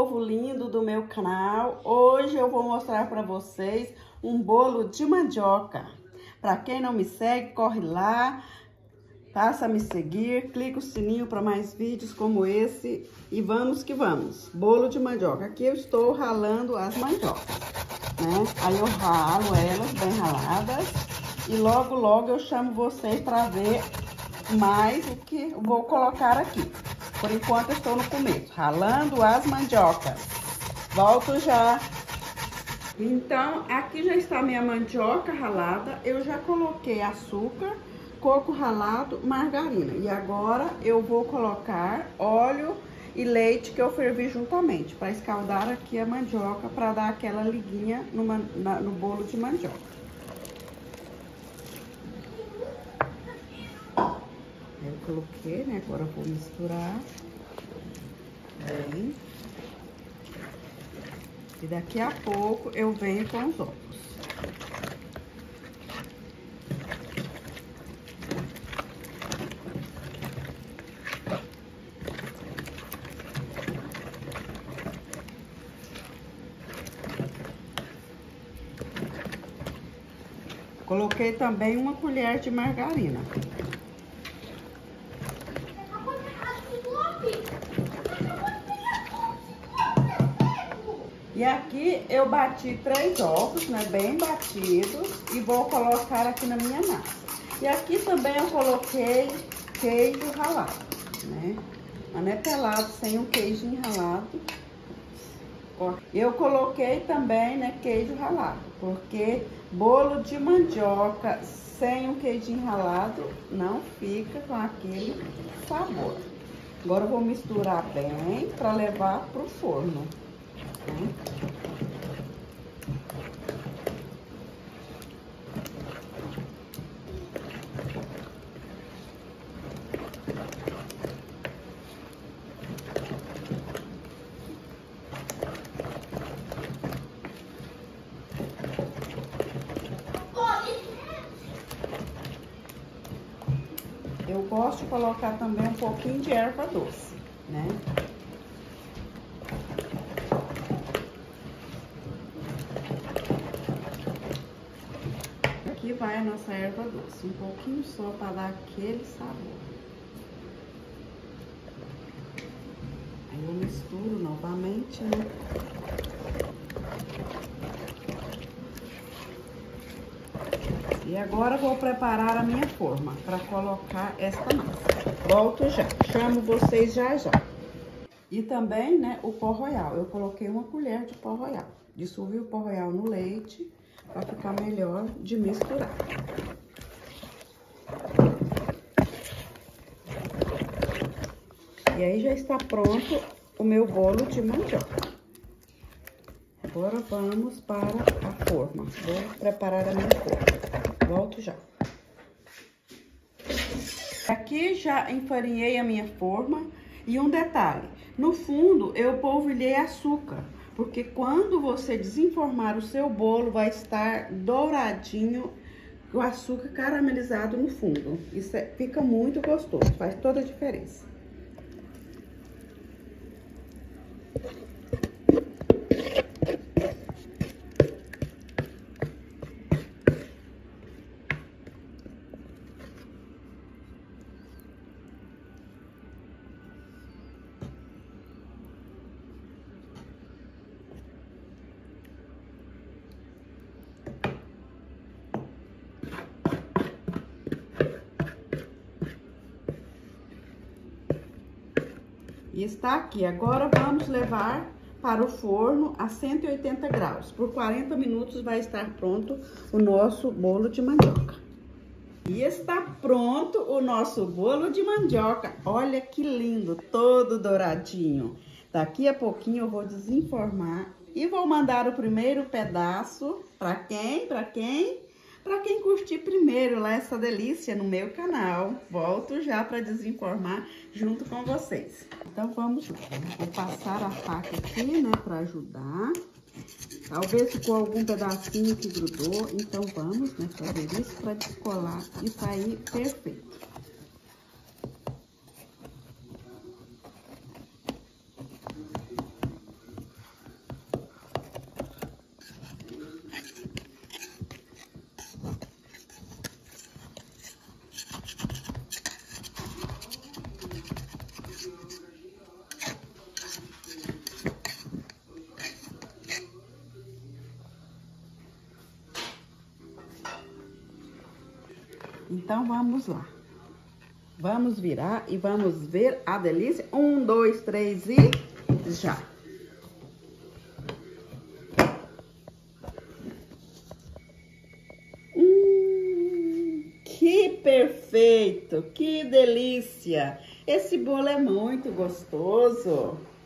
povo lindo do meu canal. Hoje eu vou mostrar para vocês um bolo de mandioca. Para quem não me segue, corre lá, passa a me seguir, clica o sininho para mais vídeos como esse e vamos que vamos. Bolo de mandioca. Aqui eu estou ralando as mandiocas, né? Aí eu ralo elas bem raladas e logo eu chamo vocês para ver mais o que eu vou colocar aqui. Por enquanto eu estou no começo, ralando as mandiocas. Volto já. Então, aqui já está a minha mandioca ralada. Eu já coloquei açúcar, coco ralado, margarina. E agora eu vou colocar óleo e leite que eu fervi juntamente, para escaldar aqui a mandioca, para dar aquela liguinha no bolo de mandioca. Eu coloquei, né? Agora eu vou misturar bem. E daqui a pouco eu venho com os ovos. Coloquei também uma colher de margarina. E aqui eu bati 3 ovos, né, bem batidos, e vou colocar aqui na minha massa. E aqui também eu coloquei queijo ralado, né, manepelado sem o queijo ralado. Eu coloquei também, né, queijo ralado, porque bolo de mandioca sem o queijinho ralado não fica com aquele sabor. Agora eu vou misturar bem para levar pro forno. Eu gosto de colocar também um pouquinho de erva doce, né? Aqui vai a nossa erva doce, um pouquinho só para dar aquele sabor. Aí eu misturo novamente, né? E agora eu vou preparar a minha forma para colocar esta massa. Volto já, chamo vocês já. E também, né, o pó royal. Eu coloquei uma colher de pó royal. Dissolvi o pó royal no leite para ficar melhor de misturar. E aí já está pronto o meu bolo de mandioca. Agora vamos para a forma. Vou preparar a minha forma. Volto já. Aqui já enfarinhei a minha forma. E um detalhe, no fundo eu polvilhei açúcar, porque quando você desenformar o seu bolo vai estar douradinho, o açúcar caramelizado no fundo. Isso fica muito gostoso, faz toda a diferença. E está aqui. Agora vamos levar para o forno a 180 graus. Por 40 minutos vai estar pronto o nosso bolo de mandioca. E está pronto o nosso bolo de mandioca. Olha que lindo, todo douradinho. Daqui a pouquinho eu vou desenformar e vou mandar o primeiro pedaço para quem? Para quem curtir primeiro lá essa delícia no meu canal. Volto já para desenformar junto com vocês. Então vamos lá. Vou passar a faca aqui, né, para ajudar. Talvez ficou algum pedacinho que grudou, então vamos, né, fazer isso para descolar e sair perfeito. Então, vamos lá. Vamos virar e vamos ver a delícia. 1, 2, 3 e já! Que perfeito! Que delícia! Esse bolo é muito gostoso.